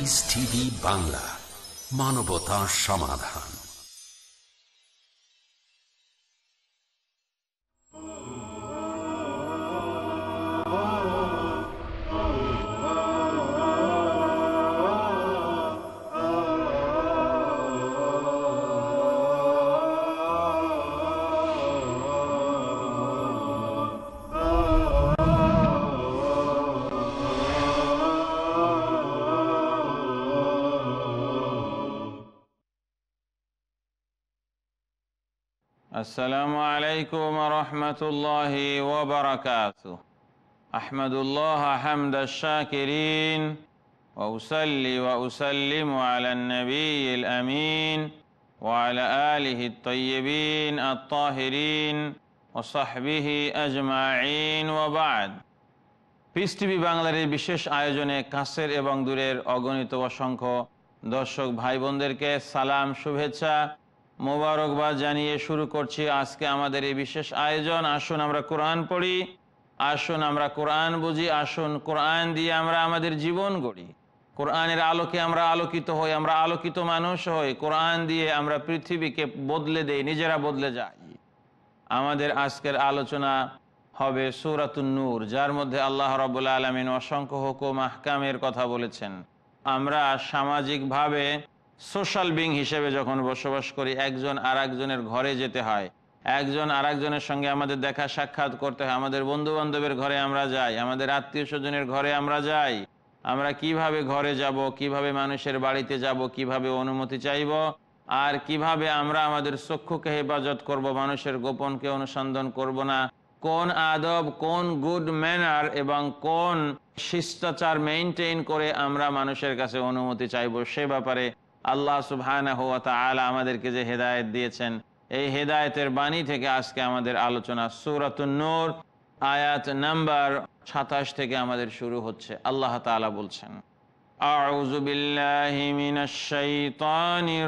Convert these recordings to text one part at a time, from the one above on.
Piece TV Bangla, মানবতার সমাধান। আসসালামু আলাইকুম ওয়া রাহমাতুল্লাহি ওয়া বারাকাতুহু। আহমাদুল্লাহ হামদাশ শাকিরিন ওয়া উসাল্লি ওয়া উসাল্লিমু আলান নাবিয়্যিল আমিন ওয়া আলা আলিহি আত-তাইয়্যিবিন আত-তাহিরিন ওয়া সাহবিহি আজমাইন ওয়া বা'দ। পিস টিভি বাংলার এই বিশেষ আয়োজনে কাছের এবং দূরের অগণিত অসংখ্য দর্শক ভাই বোনদেরকে সালাম, শুভেচ্ছা, মোবারকবাদ জানিয়ে শুরু করছি আজকে আমাদের এই বিশেষ আয়োজন। আসুন আমরা কোরআন পড়ি, আসুন আমরা কোরআন বুঝি, আসুন কোরআন দিয়ে আমরা আমাদের জীবন গড়ি, কোরআনের আলোকে আমরা আলোকিত হই, আমরা আলোকিত মানুষ হই, কোরআন দিয়ে আমরা পৃথিবীকে বদলে দেই, নিজেরা বদলে যাই। আমাদের আজকের আলোচনা হবে সূরাতুন নূর, যার মধ্যে আল্লাহ রাব্বুল আলামিন অসংখ্য হুকুম আহকামের কথা বলেছেন। আমরা সামাজিকভাবে সোশ্যাল বিং হিসেবে যখন বসবাস করি, একজন আর একজনের ঘরে যেতে হয়, একজন আর একজনের সঙ্গে আমাদের দেখা সাক্ষাৎ করতে হয়, আমাদের বন্ধু বান্ধবের ঘরে আমরা যাই, আমাদের আত্মীয় স্বজনের ঘরে আমরা যাই। আমরা কিভাবে ঘরে যাব, কিভাবে মানুষের বাড়িতে যাব, কিভাবে অনুমতি চাইব, আর কিভাবে আমরা আমাদের চক্ষুকে হেফাজত করব, মানুষের গোপনকে অনুসন্ধান করব না, কোন আদব, কোন গুড ম্যানার এবং কোন শিষ্টাচার মেইনটেইন করে আমরা মানুষের কাছে অনুমতি চাইব, সে ব্যাপারে আল্লাহ সুবহানাহু ওয়া তাআলা আমাদেরকে যে হেদায়েত দিয়েছেন, এই হেদায়েতের বাণী থেকে আজকে আমাদের আলোচনা। সূরাতুন নূর আয়াত নাম্বার ২৭ থেকে আমাদের শুরু হচ্ছে। আল্লাহ তাআলা বলছেন, আউযু বিল্লাহি মিনাশ শাইতানির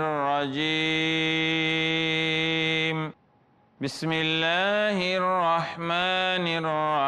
রাজীম, বিসমিল্লাহির রহমানির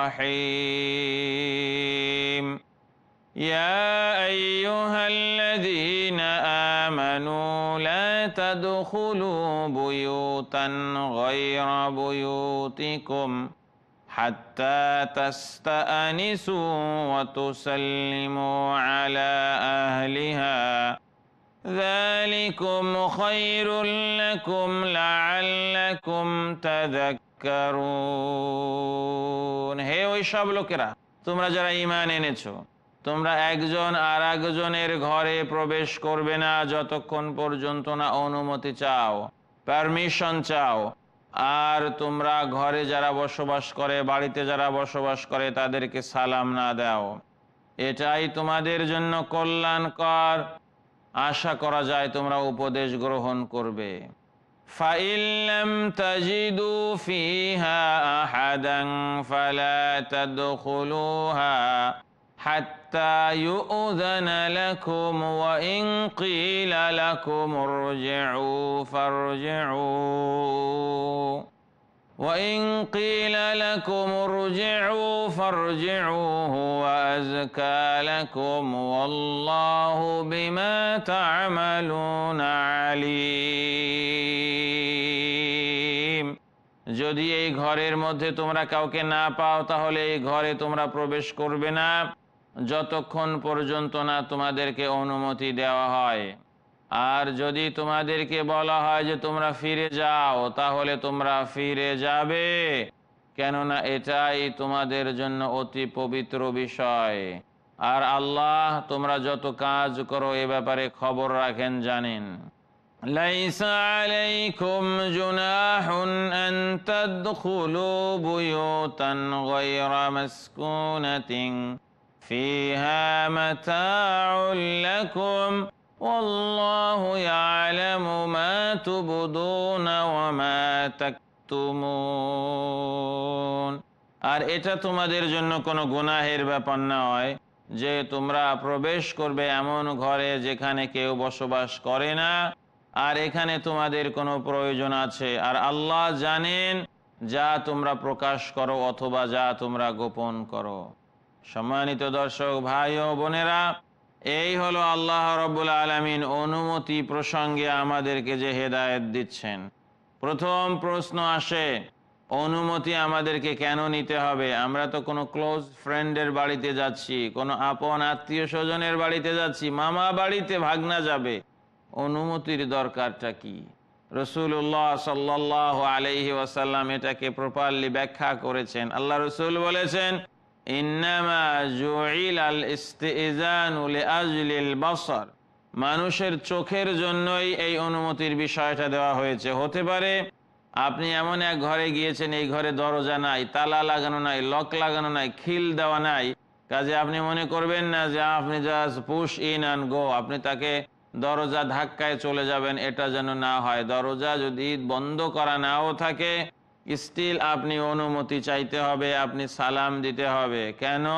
রহিম, ইয়া আইয়ুহাল্লাযীনা আমানু লা তাদখুলু বুয়ুতান গায়রা বুয়ুতিকুম হাত্তা তাস্তানিসু ওয়া তুসাল্লিমু আলা আহলিহা যালিকুম খায়রুল লাকুম লাআল্লাকুম তাযাক্কারুন। হে ওই সব লোকেরা, তোমরা যারা ঈমান এনেছো, তোমরা একজন আর একজনের ঘরে প্রবেশ করবে না যতক্ষণ পর্যন্ত না অনুমতি চাও, পারমিশন চাও। আর তোমরা ঘরে যারা বসবাস করে, বাড়িতে যারা বসবাস করে, তাদেরকে সালাম না দাও। এটাই তোমাদের জন্য কল্যাণকর। আশা করা যায় তোমরা উপদেশ গ্রহণ করবে। فَإِن لَّمْ تَجِدُوا فِيهَا أَحَدًا فَلَا تَدْخُلُوهَا حَتَّى يُؤْذَنَ لَكُمْ وَإِن قِيلَ لَكُمُ ارْجِعُوا فَارْجِعُوا وَإِن قِيلَ لَكُمُ ارْجِعُوا فَارْجِعُوا هُوَ أَزْكَىٰ لَكُمْ وَاللَّهُ بِمَا تَعْمَلُونَ عَلِيمٌ। যদি এই ঘরের মধ্যে তোমরা কাউকে না পাও, তাহলে এই ঘরে তোমরা প্রবেশ করবে না যতক্ষণ পর্যন্ত না তোমাদেরকে অনুমতি দেওয়া হয়। আর যদি তোমাদেরকে বলা হয় যে তোমরা ফিরে যাও, তাহলে তোমরা ফিরে যাবে, কেননা এটাই তোমাদের জন্য অতি পবিত্র বিষয়। আর আল্লাহ তোমরা যত কাজ করো এ ব্যাপারে খবর রাখেন, জানেন। লাইসা আলাইকুম জুনাহুন আন তাদখুলু বুয়ুতান গায়রা মাসকুনাতিন ফিহা মাতাউল লাকুম ওয়াল্লাহু ইয়ালামু মা তুবদুনা ওয়া মা তাকতুমুন। আর এটা তোমাদের জন্য কোনো গুনাহের ব্যাপার নয় যে তোমরা প্রবেশ করবে এমন ঘরে যেখানে কেউ বসবাস করে না, আর এখানে তোমাদের কোনো প্রয়োজন আছে। আর আল্লাহ জানেন যা তোমরা প্রকাশ করো অথবা যা তোমরা গোপন করো। সম্মানিত দর্শক ভাই ও বোনেরা, এই হলো আল্লাহ রাব্বুল আলামিন অনুমতি প্রসঙ্গে আমাদেরকে যে হেদায়েত দিচ্ছেন। প্রথম প্রশ্ন আসে, অনুমতি আমাদেরকে কেন নিতে হবে? আমরা তো কোনো ক্লোজ ফ্রেন্ডের বাড়িতে যাচ্ছি, কোনো আপন আত্মীয় স্বজনের বাড়িতে যাচ্ছি, মামা বাড়িতে ভাগনা যাবে, অনুমতির দরকারটা কি? রাসূলুল্লাহ সাল্লাল্লাহু আলাইহি ওয়াসাল্লাম এটাকে প্রপারলি ব্যাখ্যা করেছেন। আল্লাহ রাসূল বলেছেন, ইন্নামা জুইলাল ইস্তিজানু লিআজলিল বাসার, মানুষের চোখের জন্যই এই অনুমতির বিষয়টা দেওয়া হয়েছে। হতে পারে আপনি এমন এক ঘরে গিয়েছেন, এই ঘরে দরজা নাই, তালা লাগানো নাই, লক লাগানো নাই, খিল দেওয়া নাই, কাজে আপনি মনে করবেন না যে আপনি just push in and go, আপনি তাকে দরজা ধাক্কায় চলে যাবেন। এটা যেন না হয়। দরজা যদি বন্ধ করা নাও থাকে, স্টিল আপনি অনুমতি চাইতে হবে, আপনি সালাম দিতে হবে। কেন?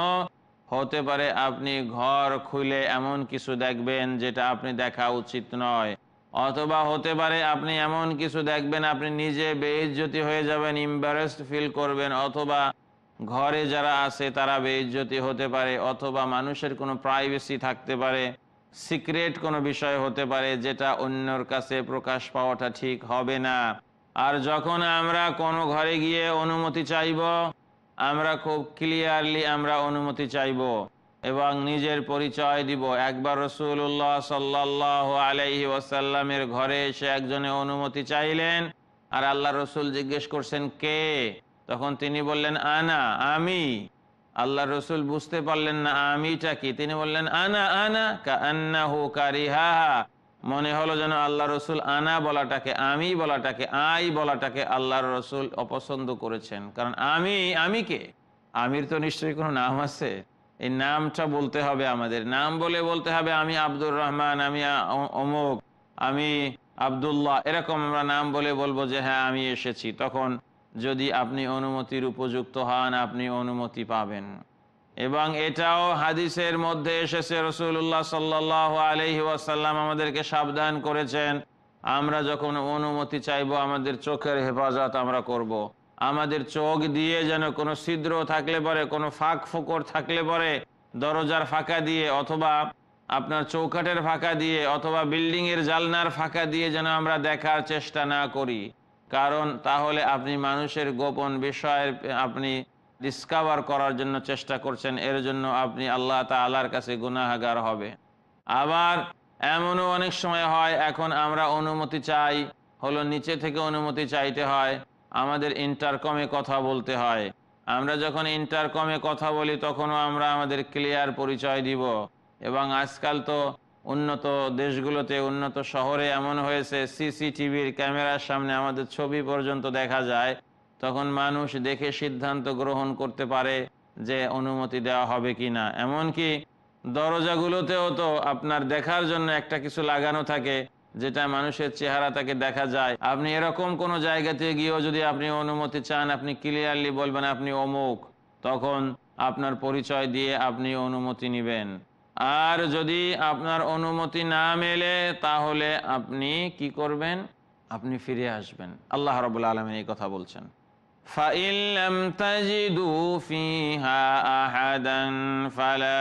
হতে পারে আপনি ঘর খুলে এমন কিছু দেখবেন যেটা আপনি দেখা উচিত নয়, অথবা হতে পারে আপনি এমন কিছু দেখবেন আপনি নিজে বেইজ্জতি হয়ে যাবেন, এম্বারেসড ফিল করবেন, অথবা ঘরে যারা আছে তারা বেইজ্জতি হতে পারে, অথবা মানুষের কোনো প্রাইভেসি থাকতে পারে, সিক্রেট কোনো বিষয় হতে পারে যেটা অন্যর কাছে প্রকাশ পাওয়াটা ঠিক হবে না। আর যখন আমরা কোনো ঘরে গিয়ে অনুমতি চাইব, আমরা খুব ক্লিয়ারলি আমরা অনুমতি চাইব এবং নিজের পরিচয় দিব। একবার রাসূলুল্লাহ সাল্লাল্লাহু আলাইহি ওয়াসাল্লামের ঘরে এসে একজনে অনুমতি চাইলেন, আর আল্লাহ রসুল জিজ্ঞেস করছেন কে? তখন তিনি বললেন আনা, আমি। আল্লাহ রসুল বুঝতে পারলেন না আমিটা কি, তিনি বললেন আনা আনা কান্নাহু কারিহাহা। মনে হলো যেন আল্লাহ রসুল আনা বলাটাকে, আমি বলাটাকে, আই বলাটাকে আল্লাহর রসুল অপছন্দ করেছেন। কারণ আমি কে? আমির তো নিশ্চয়ই কোনো নাম আছে, এই নামটা বলতে হবে আমাদের। নাম বলতে হবে আমি আব্দুর রহমান, আমি অমুক, আমি আব্দুল্লাহ, এরকম আমরা নাম বলবো যে হ্যাঁ আমি এসেছি। তখন যদি আপনি অনুমতির উপযুক্ত হন, আপনি অনুমতি পাবেন। এবং এটাও হাদিসের মধ্যে এসেছে, রাসূলুল্লাহ সাল্লাল্লাহু আলাইহি ওয়াসাল্লাম আমাদেরকে সাবধান করেছেন, আমরা যখন অনুমতি চাইবো আমাদের চোখের হেফাজত আমরা করব। আমাদের চোখ দিয়ে যেন কোনো ছিদ্র থাকলে পরে, কোনো ফাঁক ফোকর থাকলে পরে, দরজার ফাঁকা দিয়ে, অথবা আপনার চৌকাঠের ফাঁকা দিয়ে, অথবা বিল্ডিং এর জালনার ফাঁকা দিয়ে যেন আমরা দেখার চেষ্টা না করি। কারণ তাহলে আপনি মানুষের গোপন বিষয়ের আপনি ডিসকভার করার জন্য চেষ্টা করছেন, এর জন্য আপনি আল্লাহ তাআলার কাছে গুনাহগার হবে। আবার এমনও অনেক সময় হয়, এখন আমরা অনুমতি চাই হলো নিচে থেকে অনুমতি চাইতে হয়, আমাদের ইন্টারকমে কথা বলতে হয়। আমরা যখন ইন্টারকমে কথা বলি তখনও আমরা আমাদের ক্লিয়ার পরিচয় দিব। এবং আজকাল তো উন্নত দেশগুলোতে, উন্নত শহরে এমন হয়েছে সিসিটিভির ক্যামেরার সামনে আমাদের ছবি পর্যন্ত দেখা যায়। তখন মানুষ দেখে সিদ্ধান্ত গ্রহণ করতে পারে যে অনুমতি দেওয়া হবে কিনা। এমনকি দরজাগুলোতেও তো আপনার দেখার জন্য একটা কিছু লাগানো থাকে যেটা মানুষের চেহারা তাকে দেখা যায়। আপনি এরকম কোনো জায়গাতে গিয়েও যদি আপনি অনুমতি চান, আপনি ক্লিয়ারলি বলবেন আপনি অমুক, তখন আপনার পরিচয় দিয়ে আপনি অনুমতি নেবেন। আর যদি আপনার অনুমতি না মেলে তাহলে আপনি কি করবেন? আপনি ফিরে আসবেন। আল্লাহ রাব্বুল আলামিন এই কথা বলছেন, فَإِن لَّمْ تَجِدُوا فِيهَا أَحَدًا فَلَا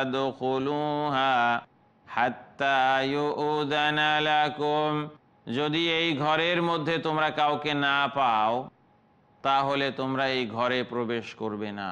تَدْخُلُوهَا حَتَّى يُؤْذَنَ لَكُمْ। যদি এই ঘরের মধ্যে তোমরা কাউকে না পাও তাহলে তোমরা এই ঘরে প্রবেশ করবে না।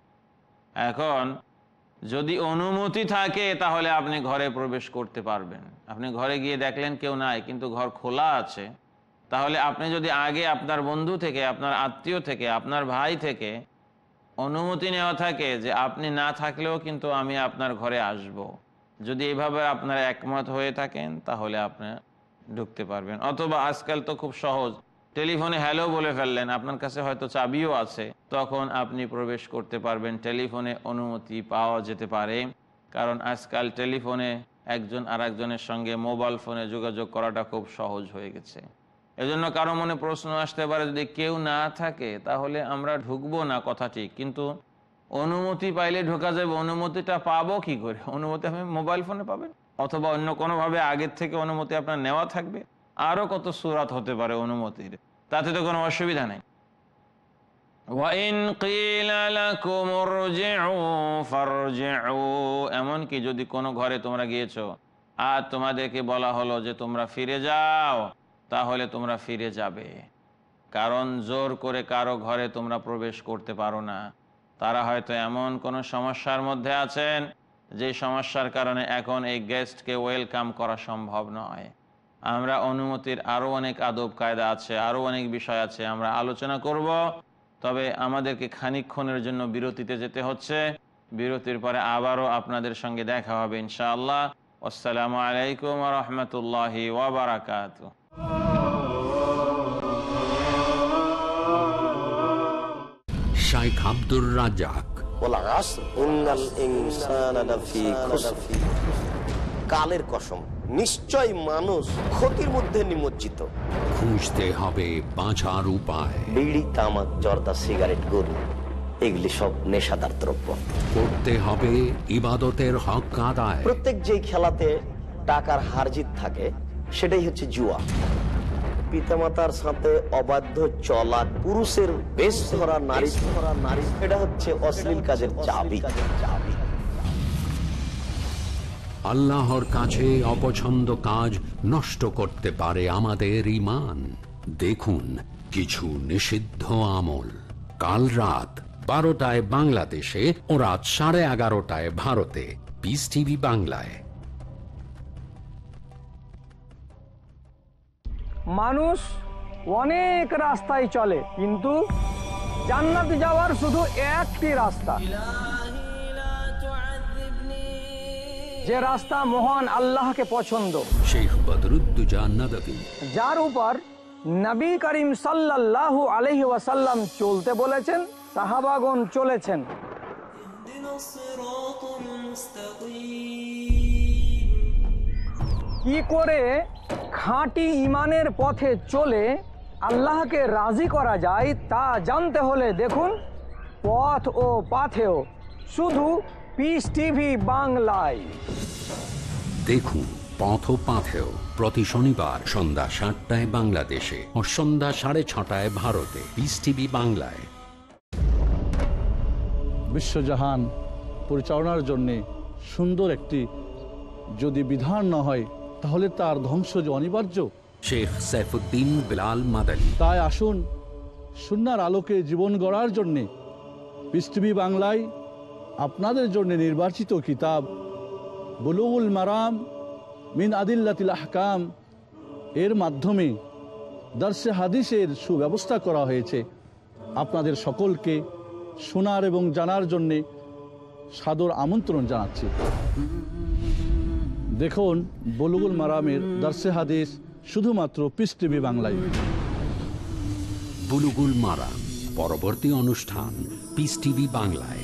এখন যদি অনুমতি থাকে তাহলে আপনি ঘরে প্রবেশ করতে পারবেন। আপনি ঘরে গিয়ে দেখলেন কেউ নাই, কিন্তু ঘর খোলা আছে, তাহলে আপনি যদি আগে আপনার বন্ধু থেকে, আপনার আত্মীয় থেকে, আপনার ভাই থেকে অনুমতি নেওয়া থাকে যে আপনি না থাকলেও কিন্তু আমি আপনার ঘরে আসব, যদি এইভাবে আপনারা একমত হয়ে থাকেন তাহলে আপনি ঢুকতে পারবেন। অথবা আজকাল তো খুব সহজ, টেলিফোনে হ্যালো বলে ফেললেন, আপনার কাছে হয়তো চাবিও আছে, তখন আপনি প্রবেশ করতে পারবেন। টেলিফোনে অনুমতি পাওয়া যেতে পারে, কারণ আজকাল টেলিফোনে একজন আরেকজনের সঙ্গে মোবাইল ফোনে যোগাযোগ করাটা খুব সহজ হয়ে গেছে। এজন্য কারো মনে প্রশ্ন আসতে পারে যদি কেউ না থাকে তাহলে আমরা ঢুকবো না, কথা ঠিক, কিন্তু অনুমতি পাইলে ঢোকা যাবে। অনুমতিটা পাবো কি করে? অনুমতি আপনি মোবাইল ফোনে পাবেন, অথবা অন্য কোনোভাবে আগের থেকে অনুমতি আপনার নেওয়া থাকবে। আরো কত সূরাত হতে পারে অনুমতির, তাতে তো কোনো অসুবিধা নেই। ওয়াইন কিলা লাকুম ইরজিউ ফারজিউ, এমনকি যদি কোনো ঘরে তোমরা গিয়েছো আর তোমাদেরকে বলা হলো যে তোমরা ফিরে যাও, তাহলে তোমরা ফিরে যাবে। কারণ জোর করে কারো ঘরে তোমরা প্রবেশ করতে পারো না। তারা হয়তো এমন কোনো সমস্যার মধ্যে আছেন যে সমস্যার কারণে এখন এই গেস্টকে ওয়েলকাম করা সম্ভব নয়। আমরা অনুমতির আরও অনেক আদব কায়দা আছে, আরও অনেক বিষয় আছে, আমরা আলোচনা করব। তবে আমাদেরকে খানিকক্ষণের জন্য বিরতিতে যেতে হচ্ছে। বিরতির পরে আবারও আপনাদের সঙ্গে দেখা হবে ইনশাআল্লাহ। আসসালামু আলাইকুম ওয়া রাহমাতুল্লাহি ওয়া বারাকাতুহু। শাইখ আব্দুর রাজ্জাক। কালের কসম, নিশ্চয় মানুষ ক্ষতির মধ্যে নিমজ্জিত। খুঁজতে হবে বাঁচার উপায়। বিড়ি, তামাক, জর্দা, সিগারেট, গরু, এগুলি সব নেশাদার দ্রব্য। করতে হবে ইবাদতের হক আদায়। প্রত্যেক যেই খেলাতে টাকার হার জিত থাকে সেটাই হচ্ছে জুয়া। পিতামাতার সাথে অবাধ্য চলা, পুরুষের বেশ ধরা, নারী এটা হচ্ছে অশ্লীল কাজের চাবি। আল্লাহর কাছে অপছন্দ কাজ নষ্ট করতে পারে আমাদের ঈমান। দেখুন কিছু নিষিদ্ধ আমল, কাল রাত 12টায় বাংলাদেশে ও রাত 11:30টায় ভারতে, পিস টিভি বাংলায়। মানুষ অনেক রাস্তায় চলে, কিন্তু জান্নাতে যাওয়ার শুধু একটি রাস্তা, যে রাস্তা মহান আল্লাহকে পছন্দ, শেখ বদরুদ্দোজা নদভী, যার উপর নবী করিম সাল্লাল্লাহু আলাইহি ওয়াসাল্লাম চলতে বলেছেন, সাহাবাগণ চলেছেন। কি করে খাঁটি ঈমানের পথে চলে আল্লাহকে রাজি করা যায় তা জানতে হলে দেখুন পথ ও পাথেয়, শুধু পিস টিভি বাংলায়। দেখুন পথ ও পাথেয় প্রতি শনিবার সন্ধ্যা 7টায় বাংলাদেশে ও সন্ধ্যা 6:30টায় ভারতে, পিস টিভি বাংলায়। বিশ্বজাহান পরিচালনার জন্যে সুন্দর একটি যদি বিধান না হয় তাহলে তার ধ্বংস যে অনিবার্য। শেখ সাইফুদ্দিন বিলাল মাদানী। তাই আসুন সুন্নাহর আলোকে জীবন গড়ার জন্যে পিস টিভি বাংলায় আপনাদের জন্য নির্বাচিত কিতাব বুলুগুল মারাম মিন আদিল্লাতিল আহকাম এর মাধ্যমে দর্শে হাদিসের সুব্যবস্থা করা হয়েছে। আপনাদের সকলকে শোনার এবং জানার জন্যে সাদর আমন্ত্রণ জানাচ্ছি। দেখুন বুলুগুল মারামের দর্শে হাদিস শুধুমাত্র পিস টিভি বাংলায়। বুলুগুল মারাম পরবর্তী অনুষ্ঠান পিস টিভি বাংলায়।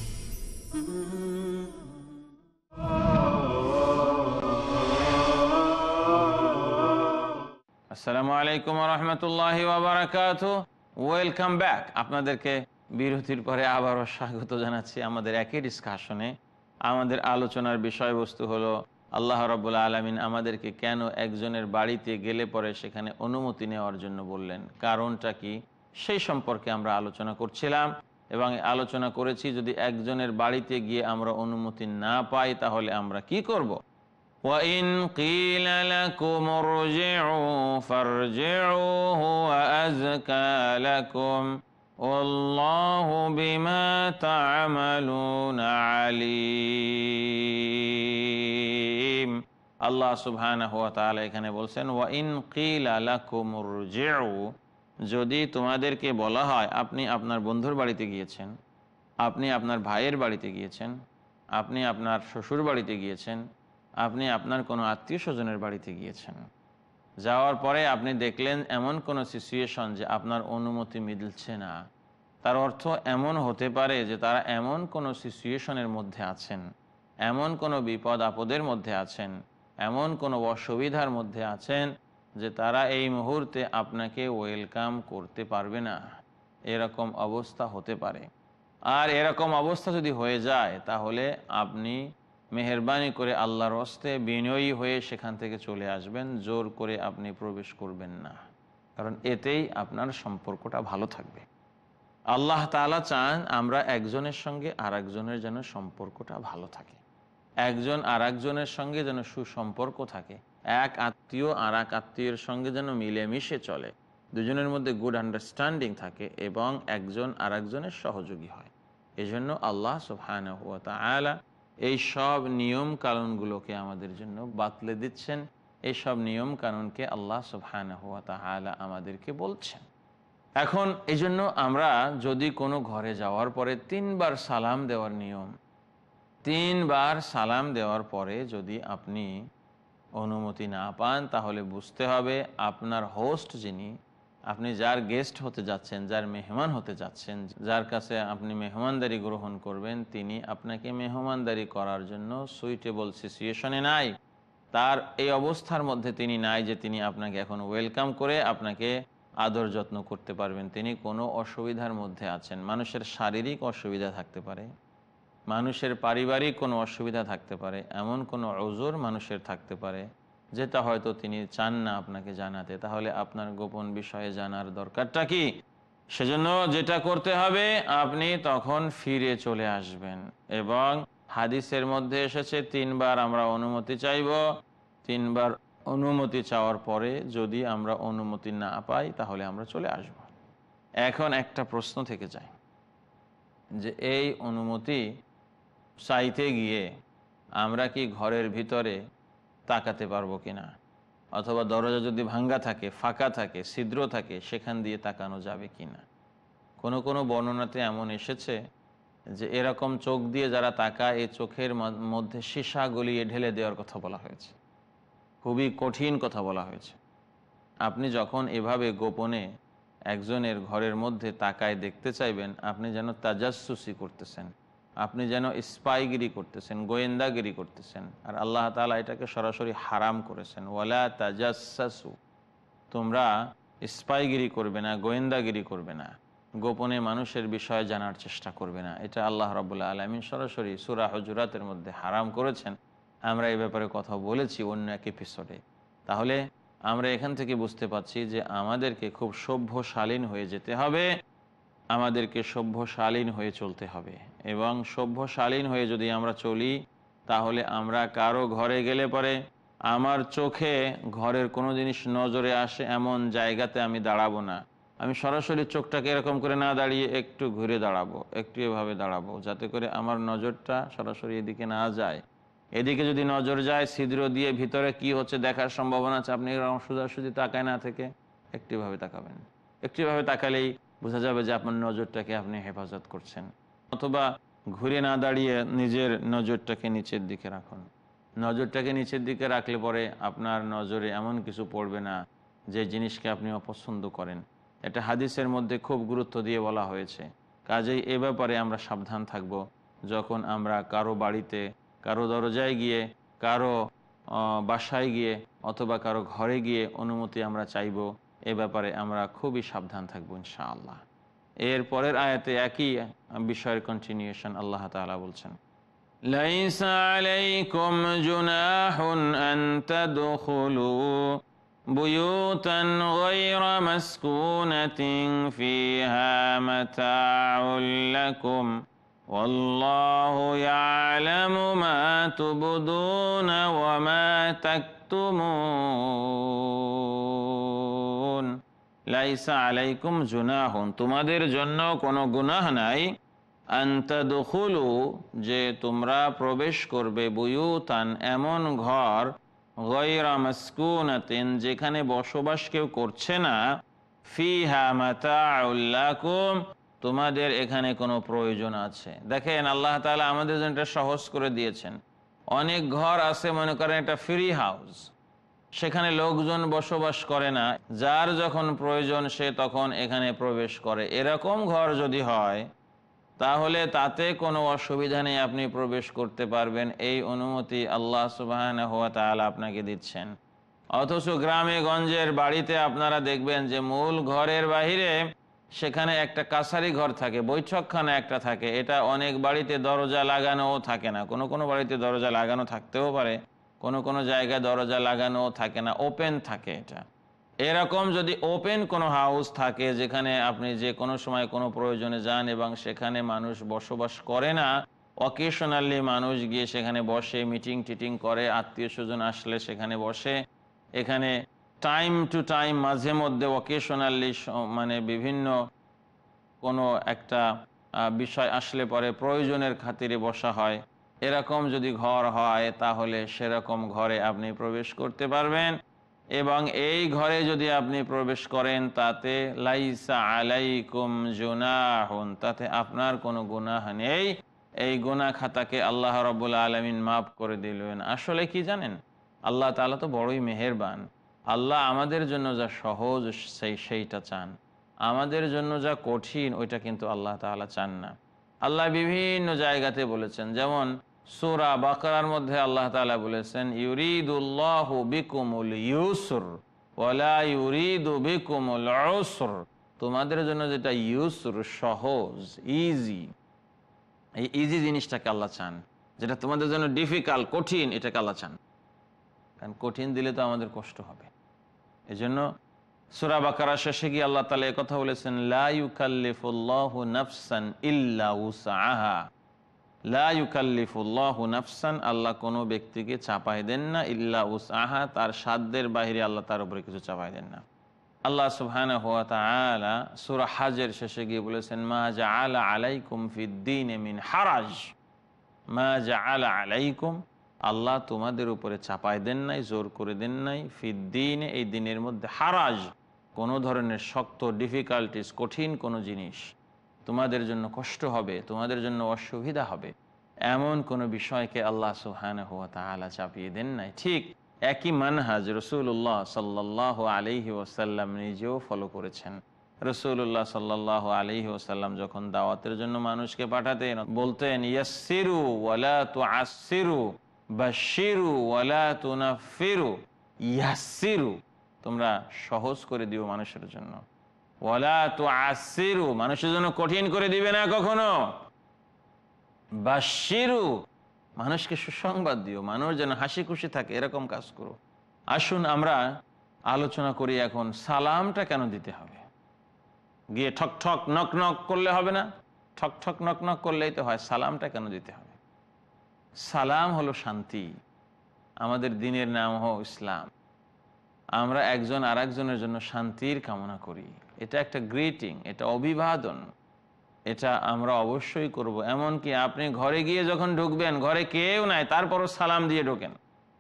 আসসালামু আলাইকুম ওয়া রাহমাতুল্লাহি ওয়া বারাকাতুহু। Welcome back. আপনাদেরকে বিরতির পরে আবারও স্বাগত জানাচ্ছি আমাদের একই ডিসকাশনে। আমাদের আলোচনার বিষয়বস্তু হলো আল্লাহ রাব্বুল আলামিন আমাদেরকে কেন একজনের বাড়িতে গেলে পরে সেখানে অনুমতি নেওয়ার জন্য বললেন, কারণটা কি, সেই সম্পর্কে আমরা আলোচনা করছিলাম। এবং আলোচনা করেছি যদি একজনের বাড়িতে গিয়ে আমরা অনুমতি না পাই তাহলে আমরা কি করব। وَإِنْ قِيلَ لَكُمُ ارْجِعُوا فَارْجِعُوا هُوَ أَزْكَى لَكُمْ وَاللَّهُ بِمَا تَعْمَلُونَ عَلِيمٌ। আল্লাহ সুবহানাহু ওয়া তাআলা এখানে বলছেন وَإِنْ قِيلَ لَكُمُ ارْجِعُوا, যদি তোমাদেরকে বলা হয় আপনি আপনার বন্ধুর বাড়িতে গিয়েছেন, আপনি আপনার ভাইয়ের বাড়িতে গিয়েছেন, আপনি আপনার শ্বশুর বাড়িতে গিয়েছেন, আপনি আপনার কোনো আত্মীয় স্বজনের বাড়িতে গিয়েছেন, যাওয়ার পরে আপনি দেখলেন এমন কোনো সিচুয়েশন যে আপনার অনুমতি মিলছে না, তার অর্থ এমন হতে পারে যে তারা এমন কোনো সিচুয়েশনের মধ্যে আছেন, এমন কোনো বিপদ আপদের মধ্যে আছেন, এমন কোনো অসুবিধার মধ্যে আছেন যে তারা এই মুহূর্তে আপনাকে ওয়েলকাম করতে পারবে না, এরকম অবস্থা হতে পারে। আর এরকম অবস্থা যদি হয়ে যায় তাহলে আপনি মেহেরবানি করে আল্লাহর হস্তে বিনয়ী হয়ে সেখান থেকে চলে আসবেন, জোর করে আপনি প্রবেশ করবেন না, কারণ এতেই আপনার সম্পর্কটা ভালো থাকবে। আল্লাহ তাআলা চান আমরা একজনের সঙ্গে আর একজনের যেন সম্পর্কটা ভালো থাকে, একজন আর একজনের সঙ্গে যেন সুসম্পর্ক থাকে, এক আত্মীয় আর এক আত্মীয়ের সঙ্গে যেন মিলেমিশে চলে, দুজনের মধ্যে গুড আন্ডারস্ট্যান্ডিং থাকে এবং একজন আর একজনের সহযোগী হয়। এজন্য আল্লাহ সুবহানাহু ওয়া তাআলা এই সব নিয়ম কানুনগুলোকে আমাদের জন্য বাতলে দিচ্ছেন। এই সব নিয়ম কানুনকে আল্লাহ সুবহানাহু ওয়া তাআলা আমাদেরকে বলছেন। এখন এই জন্য আমরা যদি কোনো ঘরে যাওয়ার পরে 3 বার সালাম দেওয়ার নিয়ম, 3 বার সালাম দেওয়ার পরে যদি আপনি অনুমতি না পান, তাহলে বুঝতে হবে আপনার হোস্ট যিনি, আপনি যার গেস্ট হতে যাচ্ছেন, যার মেহমান হতে যাচ্ছেন, যার কাছে আপনি মেহমানদারি গ্রহণ করবেন, তিনি আপনাকে মেহমানদারি করার জন্য সুইটেবল সিচুয়েশনে নাই। তার এই অবস্থার মধ্যে তিনি নাই যে তিনি আপনাকে এখন ওয়েলকাম করে আপনাকে আদর যত্ন করতে পারবেন। তিনি কোনো অসুবিধার মধ্যে আছেন। মানুষের শারীরিক অসুবিধা থাকতে পারে, মানুষের পারিবারিক কোনো অসুবিধা থাকতে পারে, এমন কোনো ওযর মানুষের থাকতে পারে যেটা হয়তো তিনি চান না আপনাকে জানাতে। তাহলে আপনার গোপন বিষয়ে জানার দরকারটা কি? সেজন্য যেটা করতে হবে, আপনি তখন ফিরে চলে আসবেন। এবং হাদিসের মধ্যে এসেছে 3 বার আমরা অনুমতি চাইব। 3 বার অনুমতি চাওয়ার পরে যদি আমরা অনুমতি না পাই, তাহলে আমরা চলে আসব। এখন একটা প্রশ্ন থেকে যায় যে এই অনুমতি চাইতে গিয়ে আমরা কি ঘরের ভিতরে তাকাতে পারবো কিনা, অথবা দরজা যদি ভাঙ্গা থাকে, ফাঁকা থাকে, ছিদ্র থাকে, সেখান দিয়ে তাকানো যাবে কিনা। কোনো কোনো বর্ণনাতে এমন এসেছে যে এরকম চোখ দিয়ে যারা তাকায়, এই চোখের মধ্যে সীসা গলিয়ে ঢেলে দেওয়ার কথা বলা হয়েছে। খুবই কঠিন কথা বলা হয়েছে। আপনি যখন এভাবে গোপনে একজনের ঘরের মধ্যে তাকায় দেখতে চাইবেন, আপনি যেন তাজাসসুসি করতেছেন, আপনি যেন স্পাইগিরি করতেছেন, গোয়েন্দাগিরি করতেছেন। আর আল্লাহ তাআলা এটাকে সরাসরি হারাম করেছেন, ওয়ালা তাজাসসু, তোমরা স্পাইগিরি করবে না, গোয়েন্দাগিরি করবে না, গোপনে মানুষের বিষয়ে জানার চেষ্টা করবে না। এটা আল্লাহ রাব্বুল আলামিন সরাসরি সূরা হুজুরাতের মধ্যে হারাম করেছেন। আমরা এই ব্যাপারে কথা বলেছি অন্য এক এপিসোডে। তাহলে আমরা এখান থেকে বুঝতে পারছি যে আমাদেরকে খুব সভ্যশালীন হয়ে যেতে হবে, আমাদেরকে সভ্যশালীন হয়ে চলতে হবে। এবং সভ্যশালীন হয়ে যদি আমরা চলি, তাহলে আমরা কারো ঘরে গেলে পরে আমার চোখে ঘরের কোনো জিনিস নজরে আসে এমন জায়গাতে আমি দাঁড়াবো না। আমি সরাসরি চোখটাকে এরকম করে না দাঁড়িয়ে একটু ঘুরে দাঁড়াবো, একটু এভাবে দাঁড়াবো, যাতে করে আমার নজরটা সরাসরি এদিকে না যায়। এদিকে যদি নজর যায়, ছিদ্র দিয়ে ভিতরে কি হচ্ছে দেখার সম্ভাবনা আছে, আপনি সোজাসুজি তাকায় না থেকে একটুভাবে তাকাবেন। একটুভাবে তাকালেই বোঝা যাবে যে আপনার নজরটাকে আপনি হেফাজত করছেন। অথবা ঘুরে না দাঁড়িয়ে নিজের নজরটাকে নিচের দিকে রাখুন। নজরটাকে নিচের দিকে রাখলে পরে আপনার নজরে এমন কিছু পড়বে না যে জিনিসকে আপনি অপছন্দ করেন। এটা হাদিসের মধ্যে খুব গুরুত্ব দিয়ে বলা হয়েছে। কাজেই এ ব্যাপারে আমরা সাবধান থাকব। যখন আমরা কারো বাড়িতে, কারো দরজায় গিয়ে, কারো বাসায় গিয়ে অথবা কারো ঘরে গিয়ে অনুমতি আমরা চাইব, এ ব্যাপারে আমরা খুবই সাবধান থাকবো ইনশাআল্লাহ। এর পরের আয়াতে একই বিষয়ের কন্টিনিউশন আল্লাহ তাআলা বলছেন, লাইসা আলাইকুম জুনাহুন আন তাদখুলু বুয়ুতান গায়রা মাসকুনাতিন ফিহা মাতাউল লাকুম ওয়াল্লাহু ইয়ালামু মা তুবদুনা ওয়া মা তাকতুমুন। লাইসা আলাইকুম জুনাহুন, তোমাদের জন্য কোনো গুনাহ নাই, আন তাদখুলু, যে তোমরা প্রবেশ করবে, বুয়ুতান, এমন ঘর, গায়রা মাসকুনাতিন, যেখানে বসবাস কেউ করছে না, ফিহা মাতাউল লাকুম, তোমাদের এখানে কোনো প্রয়োজন আছে। দেখেন আল্লাহ তাআলা আমাদের জন্য এটা সহজ করে দিয়েছেন। অনেক ঘর আছে, মনে করেন এটা ফ্রি হাউস, সেখানে লোকজন বসবাস করে না, যার যখন প্রয়োজন সে তখন এখানে প্রবেশ করে। এরকম ঘর যদি হয় তাহলে তাতে কোনো অসুবিধা নেই, আপনি প্রবেশ করতে পারবেন। এই অনুমতি আল্লাহ সুবহানাহু ওয়া তাআলা আপনাকে দিচ্ছেন। অথচ গ্রামে গঞ্জের বাড়িতে আপনারা দেখবেন যে মূল ঘরের বাহিরে সেখানে একটা কাছারি ঘর থাকে, বৈঠকখানা একটা থাকে। এটা অনেক বাড়িতে দরজা লাগানোও থাকে না, কোনো কোনো বাড়িতে দরজা লাগানো থাকতেও পারে, কোনো কোনো জায়গায় দরজা লাগানোও থাকে না, ওপেন থাকে। এটা এরকম যদি ওপেন কোনো হাউস থাকে যেখানে আপনি যে কোনো সময় কোনো প্রয়োজনে যান এবং সেখানে মানুষ বসবাস করে না, অকেশনালি মানুষ গিয়ে সেখানে বসে, মিটিং টিটিং করে, আত্মীয় স্বজন আসলে সেখানে বসে, এখানে টাইম টু টাইম মাঝে মধ্যে অকেশনালি মানে বিভিন্ন কোনো একটা বিষয় আসলে পরে প্রয়োজনের খাতিরে বসা হয়, এরকম যদি ঘর হয় তাহলে সেরকম ঘরে আপনি প্রবেশ করতে পারবেন। এবং এই ঘরে যদি আপনি প্রবেশ করেন তাতে লাইসা আলাইকুম জুনাহুন, তাতে আপনার কোনো গুনাহ নেই, এই গুনাহ খাতাকে আল্লাহ রাব্বুল আলামিন মাফ করে দিলেন। আসলে কি জানেন, আল্লাহ তাআলা তো বড়ই মেহেরবান। আল্লাহ আমাদের জন্য যা সহজ সেইটা চান, আমাদের জন্য যা কঠিন ওইটা কিন্তু আল্লাহ তাআলা চান না। আল্লাহ বিভিন্ন জায়গাতে বলেছেন, যেমন সূরা বাকারার মধ্যে আল্লাহ তাআলা বলেছেন ইউরিদুল্লাহু বিকুমুল ইউসর ওয়ালা ইউরিদু বিকুমুল উসর, তোমাদের জন্য যেটা ইউসর সহজ, ইজি, এই ইজি জিনিসটাকে আল্লাহ চান। যেটা তোমাদের জন্য ডিফিকাল্ট, কঠিন, এটাকে আল্লাহ চান। কারণ কঠিন দিলে তো আমাদের কষ্ট হবে। এজন্য সূরা বাকারা শেষে গিয়ে আল্লাহ তাআলা এই কথা বলেছেন, লা ইউকাল্লিফুল্লাহু নাফসান ইল্লা উসআহা, লা ইউকাল্লিফুল্লাহু নাফসান, আল্লাহ কোনো ব্যক্তিকে চাপায় দেন না, ইল্লা উসআহা, তার সাধ্যের বাইরে আল্লাহ তার উপরে কিছু চাপায় দেন না। আল্লাহ সুবহানাহু ওয়া তাআলা সূরা হাজের শেষে গিয়ে বলেছেন, মা জাআলা আলাইকুম ফিদ্দীনে মিন হারাজ, মা জাআলা আলাইকুম, আল্লাহ তোমাদের উপরে চাপায় দেন নাই, জোর করে দেন নাই, ফিদ্দীনে, এই দিনের মধ্যে, হারাজ, কোনো ধরনের শক্ত, ডিফিকাল্টিস, কঠিন কোনো জিনিস তোমাদের জন্য কষ্ট হবে, তোমাদের জন্য অসুবিধা হবে, এমন কোনো বিষয়কে আল্লাহ সুবহানাহু ওয়া তাআলা চাপিয়ে দেন নাই। ঠিক একই মানহাজ রাসূলুল্লাহ সাল্লাল্লাহু আলাইহি ওয়াসাল্লাম নিজেও ফলো করেছেন। রাসূলুল্লাহ সাল্লাল্লাহু আলাইহি ওয়াসাল্লাম যখন দাওয়াতের জন্য মানুষকে পাঠাতেন বলতেন, ইয়াসসিরু ওয়ালা তুআসসিরু, বাশশিরু ওয়ালা তুনাফফিরু, ইয়াসসিরু, তোমরা সহজ করে দিও মানুষের জন্য, ওয়ালা তুআসসিরু, মানুষের জন্য কঠিন করে দিবে না কখনো, বাশশিরু, মানুষকে সুসংবাদ দিও, মানুষ যেন হাসি খুশি থাকে, এরকম কাজ করো। আসুন আমরা আলোচনা করি এখন সালামটা কেন দিতে হবে। গিয়ে ঠক ঠক নক নক করলে হবে না, ঠক ঠক নক নক করলেই তো হয়, সালামটা কেন দিতে হবে? সালাম হলো শান্তি, আমাদের দ্বীনের নাম হলো ইসলাম। আমরা একজন আর একজনের জন্য শান্তির কামনা করি, এটা একটা গ্রিটিং, এটা অভিবাদন, এটা আমরা অবশ্যই করব। এমনকি আপনি ঘরে গিয়ে যখন ঢুকবেন, ঘরে কেউ নাই, তারপরও সালাম দিয়ে ঢোকেন।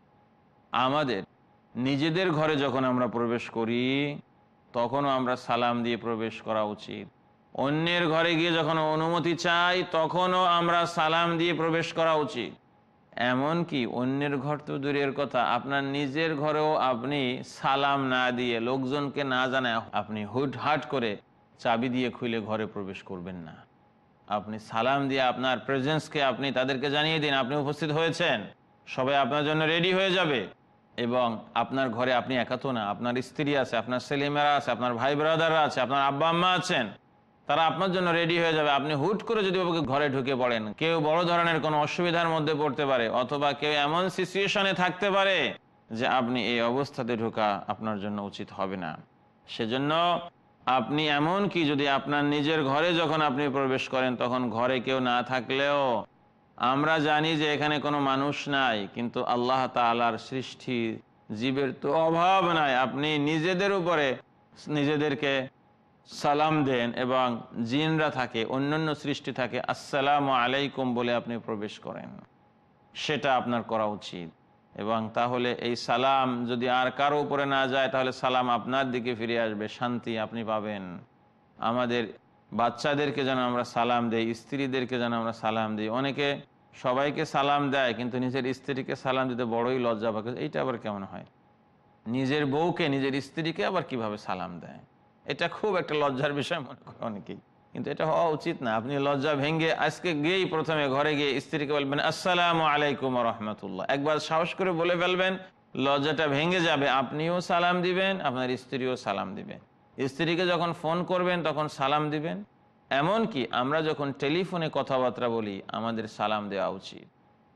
আমাদের নিজেদের ঘরে যখন আমরা প্রবেশ করি তখনও আমরা সালাম দিয়ে প্রবেশ করা উচিত। অন্যের ঘরে গিয়ে যখন অনুমতি চাই তখনও আমরা সালাম দিয়ে প্রবেশ করা উচিত। এমনকি অন্যের ঘর তো দূরের কথা, আপনার নিজের ঘরেও আপনি সালাম না দিয়ে, লোকজনকে না জানায় আপনি হুটহাট করে চাবি দিয়ে খুলে ঘরে প্রবেশ করবেন না। আপনি সালাম দিয়ে আপনার প্রেজেন্সকে আপনি তাদেরকে জানিয়ে দিন, আপনি উপস্থিত হয়েছেন, সবাই আপনার জন্য রেডি হয়ে যাবে। এবং আপনার ঘরে আপনি একা তো না, আপনার স্ত্রী আছে, আপনার ছেলেমেয়েরা আছে, আপনার ভাই ব্রাদাররা আছে, আপনার আব্বা আম্মা আছেন, তারা আপনার জন্য রেডি হয়ে যাবে। আপনি হুট করে যদি ঘরে ঢুকে পড়েন, কেউ বড় ধরনের কোনো অসুবিধার মধ্যে পড়তে পারে, অথবা কেউ এমন সিচুয়েশনে থাকতে পারে যে আপনি এই অবস্থাতে ঢোকা আপনার জন্য উচিত হবে না। সেজন্য আপনি এমন কি যদি আপনার নিজের ঘরে যখন আপনি প্রবেশ করেন তখন ঘরে কেউ না থাকলেও আমরা জানি যে এখানে কোনো মানুষ নাই, কিন্তু আল্লাহ তাআলার সৃষ্টি জীবের তো অভাব নাই, আপনি নিজেদের উপরে নিজেদেরকে সালাম দেন এবং জিনরা থাকে, অন্যান্য সৃষ্টি থাকে, আসসালামু আলাইকুম বলে আপনি প্রবেশ করেন, সেটা আপনার করা উচিত। এবং তাহলে এই সালাম যদি আর কারো উপরে না যায় তাহলে সালাম আপনার দিকে ফিরে আসবে, শান্তি আপনি পাবেন। আমাদের বাচ্চাদেরকে যেন আমরা সালাম দেই, স্ত্রীদেরকে যেন আমরা সালাম দিই। অনেকে সবাইকে সালাম দেয় কিন্তু নিজের স্ত্রীকে সালাম দিতে বড়ই লজ্জা পায়, এইটা আবার কেমন হয়? নিজের বউকে, নিজের স্ত্রীকে আবার কিভাবে সালাম দেয়? এটা খুব একটা লজ্জার বিষয় মনে করে অনেকেই, কিন্তু এটা হওয়া উচিত না। আপনি লজ্জা ভেঙে আজকে গিয়েই প্রথমে ঘরে গিয়ে স্ত্রীকে বলবেন আসসালামু আলাইকুম ওয়া রাহমাতুল্লাহ, একবার সাহস করে বলে ফেলবেন, লজ্জাটা ভেঙে যাবে, আপনিও সালাম দিবেন, আপনার স্ত্রীও সালাম দিবেন। স্ত্রীকে যখন ফোন করবেন তখন সালাম দিবেন। এমনকি আমরা যখন টেলিফোনে কথাবার্তা বলি আমাদের সালাম দেওয়া উচিত।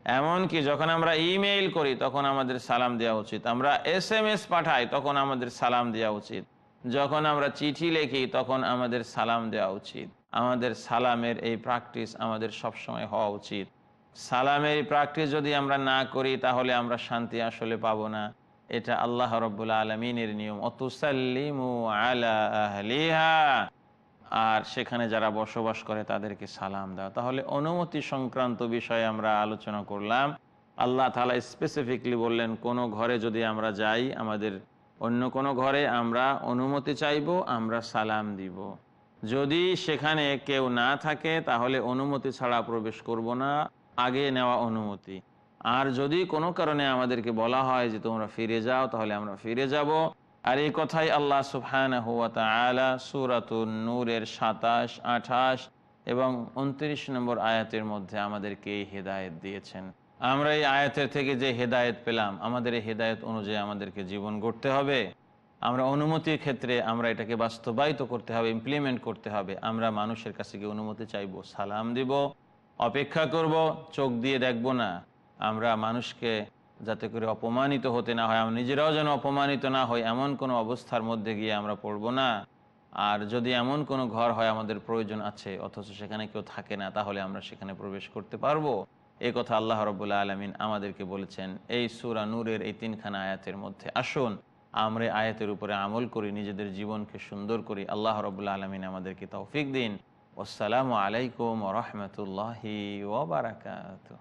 এমনকি যখন আমরা ইমেইল করি তখন আমাদের সালাম দেওয়া উচিত, আমরা SMS পাঠাই তখন আমাদের সালাম দেওয়া উচিত, যখন আমরা চিঠি লিখি তখন আমাদের সালাম দেওয়া উচিত। আমাদের সালামের এই প্র্যাকটিস আমাদের সবসময় হওয়া উচিত। সালামের প্র্যাকটিস যদি আমরা না করি তাহলে আমরা শান্তি আসলে পাবো না। এটা আল্লাহ রাব্বুল আলামিনের নিয়ম, অতুসাল্লিমু আলা আহলিহা, আর সেখানে যারা বসবাস করে তাদেরকে সালাম দাও। তাহলে অনুমতি সংক্রান্ত বিষয়ে আমরা আলোচনা করলাম। আল্লাহ তাআলা স্পেসিফিকলি বললেন কোনো ঘরে যদি আমরা যাই, আমাদের অন্য কোনো ঘরে আমরা অনুমতি চাইবো, আমরা সালাম দিব। যদি সেখানে কেউ না থাকে তাহলে অনুমতি ছাড়া প্রবেশ করব না, আগে নেওয়া অনুমতি। আর যদি কোনো কারণে আমাদেরকে বলা হয় যে তোমরা ফিরে যাও, তাহলে আমরা ফিরে যাব। আর এই কথাই আল্লাহ সুবহানাহু ওয়া তাআলা সূরাতুন নূরের ২৭, ২৮ এবং ২৯ নম্বর আয়াতের মধ্যে আমাদেরকে এই হেদায়েত দিয়েছেন। আমরা এই আয়াতের থেকে যে হেদায়েত পেলাম, আমাদের এই হেদায়েত অনুযায়ী আমাদেরকে জীবন গড়তে হবে। আমরা অনুমতির ক্ষেত্রে আমরা এটাকে বাস্তবায়িত করতে হবে, ইমপ্লিমেন্ট করতে হবে। আমরা মানুষের কাছে গিয়ে অনুমতি চাইবো, সালাম দিব, অপেক্ষা করব, চোখ দিয়ে দেখব না। আমরা মানুষকে যাতে করে অপমানিত হতে না হয়, আমরা নিজেরাও যেন অপমানিত না হই, এমন কোনো অবস্থার মধ্যে গিয়ে আমরা পড়বো না। আর যদি এমন কোনো ঘর হয় আমাদের প্রয়োজন আছে অথচ সেখানে কেউ থাকে না, তাহলে আমরা সেখানে প্রবেশ করতে পারবো। এই কথা আল্লাহ রাব্বুল আলামিন আমাদেরকে বলেছেন এই সূরা নূরের এই ৩খানা আয়াতের মধ্যে। আসুন আমরা আয়াতের উপরে আমল করি, নিজেদের জীবনকে সুন্দর করি। আল্লাহ রাব্বুল আলামিন আমাদেরকে তৌফিক দিন। আসসালামু আলাইকুম ওয়া রাহমাতুল্লাহি ওয়া বারাকাতুহু।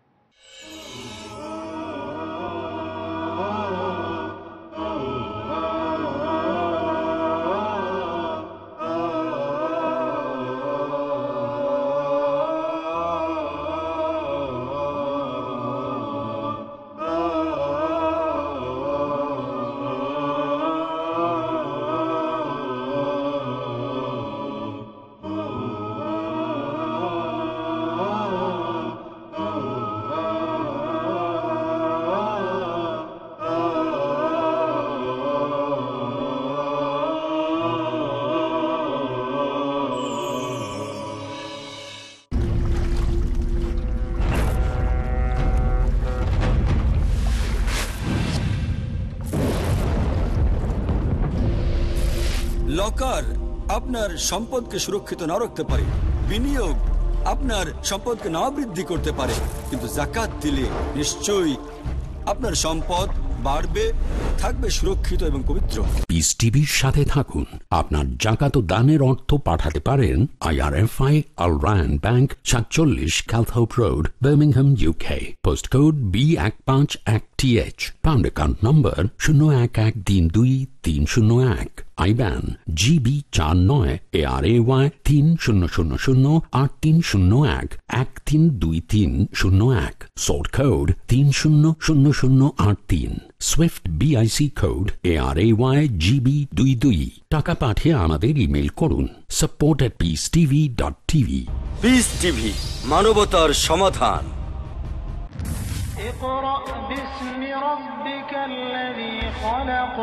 লকার আপনার সম্পদকে সুরক্ষিত না রাখতে পারে, বিনিয়োগ আপনার সম্পদকে না বৃদ্ধি করতে পারে, কিন্তু যাকাত দিলে নিশ্চয়ই আপনার সম্পদ বাড়বে, থাকবে সুরক্ষিত এবং পবিত্র। পিস টিভির সাথে থাকুন। আপনার জাকাত ও দানের অর্থ পাঠাতে পারেন IRFI Al Ryan Bank, 47 Calthorpe Road, Birmingham, UK. Post code B151TH. Pound account number 01132301. IBAN GB49 ARAY 30008301 132301. Sort code 300083. Swift BIC code ARAY GB22. টাকা পাঠিয়ে আমাদের ইমেল করুন support@peacetv.tv। পিস টিভি, মানবতার সমাধান। اقرأ باسم ربك الذي خلق।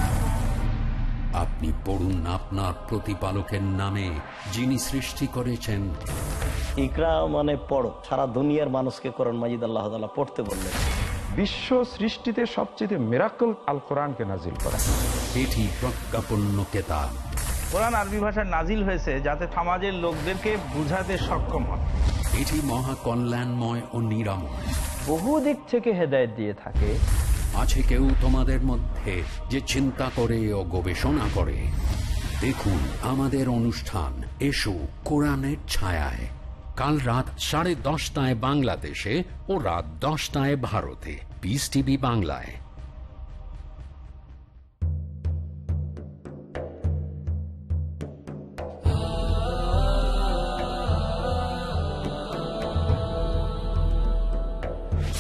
আপনি পড়ুন আপনার প্রতিপালকের নামে, যিনি সৃষ্টি করেছেন। ইকরা মানে পড়ো। সারা দুনিয়ার মানুষকে কোরআন মাজিদ আল্লাহ তাআলা পড়তে বললেন। বিশ্ব সৃষ্টিতে সবচেয়ে মিরাকল আল কোরআনকে নাজিল করা। এটি প্রজ্ঞাপন্য কেতাব। কোরআন আরবি ভাষায় নাজিল হয়েছে যাতে সমাজের লোকদেরকে বুঝাতে সক্ষম হয়। এটি মহা কল্যাণময় ও নিরাময়। বহু দিক থেকে হেদায়েত দিয়ে থাকে। আছে কেউ তোমাদের মধ্যে যে চিন্তা করে ও গবেষণা করে? দেখুন আমাদের অনুষ্ঠান এসো কোরআনের ছায়ায়, কাল রাত 10:30 বাংলাদেশে ও রাত 10টায় ভারতে। পিস টিভি বাংলায়।